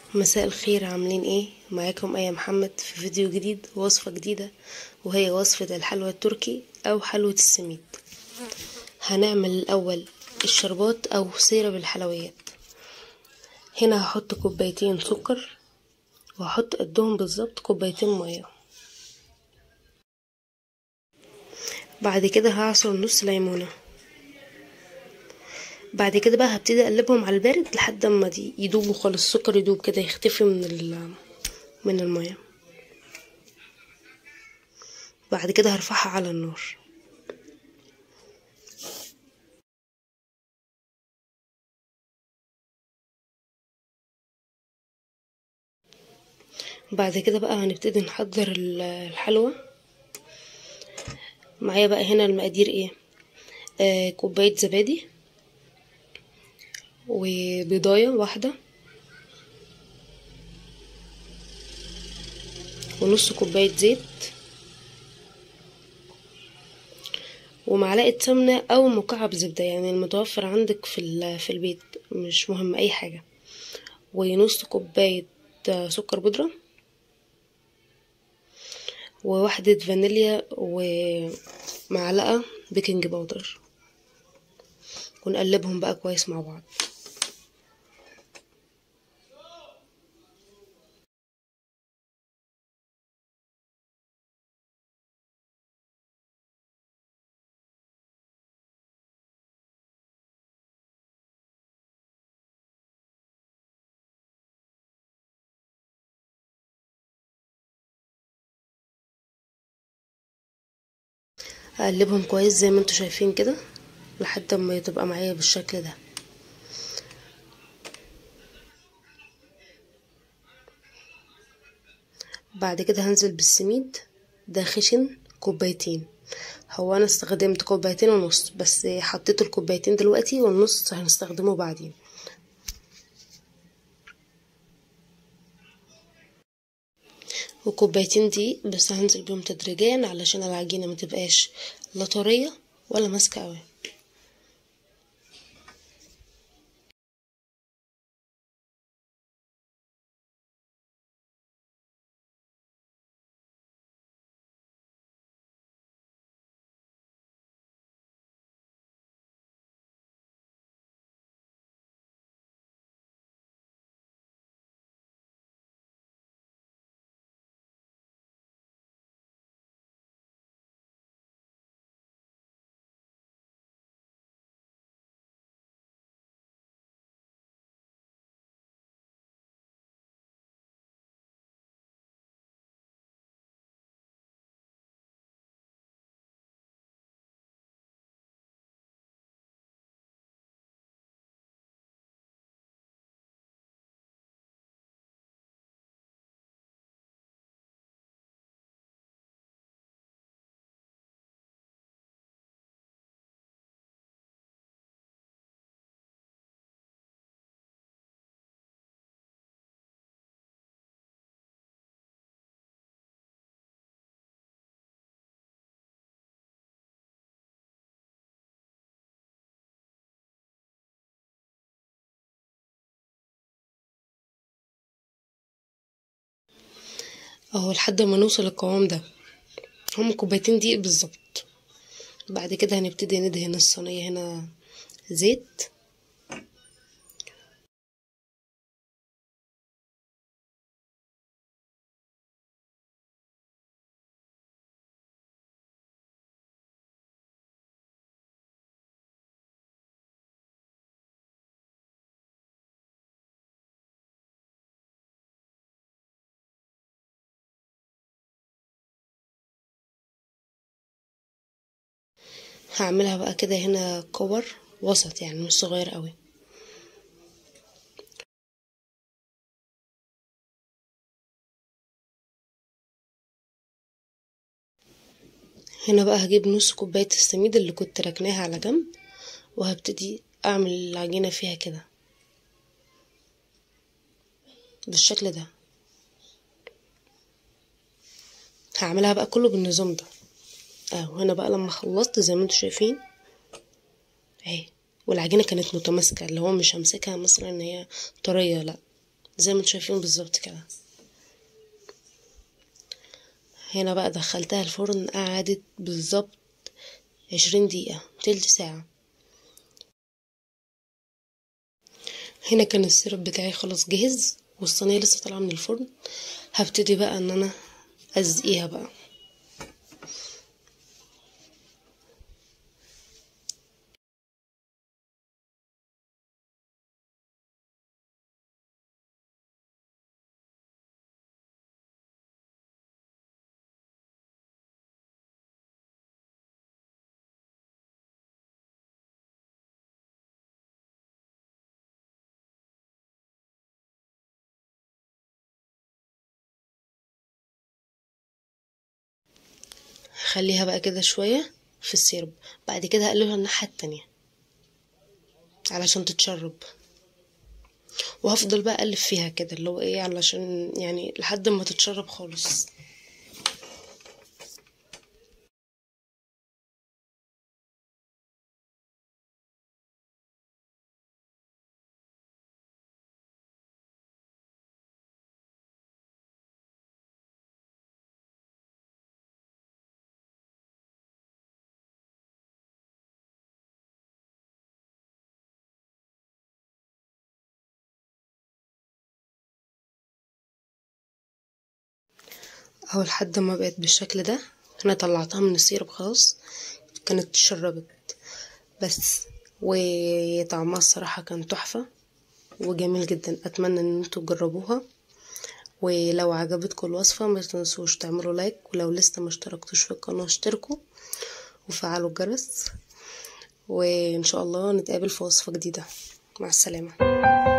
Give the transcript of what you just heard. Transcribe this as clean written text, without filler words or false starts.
مساء الخير، عاملين ايه؟ معاكم ايه محمد في فيديو جديد ووصفة جديدة، وهي وصفة الحلوى التركي او حلوة السميد. هنعمل الاول الشربات او سيرب الحلويات. هنا هحط كوبايتين سكر، وهحط قدهم بالظبط كوبايتين مية. بعد كده هعصر نص ليمونة. بعد كده بقى هبتدي اقلبهم على البارد لحد ما يدوبوا خالص، السكر يدوب كده، يختفي من المية. بعد كده هرفعها على النار. بعد كده بقى هنبتدي نحضر الحلوى. معايا بقى هنا المقادير ايه؟ كوباية زبادي، وبيضاية واحدة، ونص كوباية زيت، ومعلقة سمنة او مكعب زبدة، يعني المتوفر عندك في البيت، مش مهم اي حاجة، ونص كوباية سكر بودرة، وواحدة فانيليا، ومعلقة بيكنج باودر، ونقلبهم بقى كويس مع بعض. اقلبهم كويس زي ما انتوا شايفين كده لحد ما تبقى معايا بالشكل ده. بعد كده هنزل بالسميد، ده خشن كوبايتين. هو انا استخدمت كوبايتين ونص، بس حطيت الكوبايتين دلوقتي والنص هنستخدمه بعدين. وكوبايتين دي بس هنزل بيهم تدريجيا علشان العجينة ما تبقاش لا طرية ولا ماسكة قوي. اهو لحد ما نوصل القوام ده، هم كوبايتين دقيق بالظبط. بعد كده هنبتدي ندهن الصينية هنا زيت. هعملها بقى كده هنا كور وسط، يعني مش صغير قوي. هنا بقى هجيب نص كوباية السميد اللي كنت ركناها على جنب، وهبتدي اعمل العجينة فيها كده بالشكل ده. هعملها بقى كله بالنظام ده. هنا بقى لما خلصت زي ما انتوا شايفين اهي، والعجينة كانت متماسكة، اللي هو مش همسكها مثلا ان هي طرية، لا، زي ما انتم شايفين بالظبط كده. هنا بقى دخلتها الفرن، قعدت بالظبط 20 دقيقة، تلت ساعة. هنا كان السيرب بتاعي خلاص جاهز، والصينية لسه طالعة من الفرن. هبتدي بقى ان انا ازقيها بقى. هخليها بقى كده شوية في السيرب، بعد كده هقلبها الناحية التانية علشان تتشرب. وهفضل بقى اقلب فيها كده اللي هو ايه، علشان يعني لحد ما تتشرب خالص. اهو لحد ما بقت بالشكل ده. انا طلعتها من السيرب خلاص، كانت اتشربت بس. وطعمها الصراحة كان تحفة وجميل جدا. اتمنى ان انتوا تجربوها، ولو عجبتكم الوصفة ما تنسوش تعملوا لايك، ولو لسه ما اشتركتوش في القناة اشتركوا وفعلوا الجرس. وان شاء الله نتقابل في وصفة جديدة. مع السلامة.